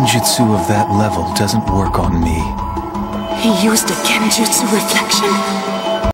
genjutsu of that level doesn't work on me. He used a genjutsu reflection?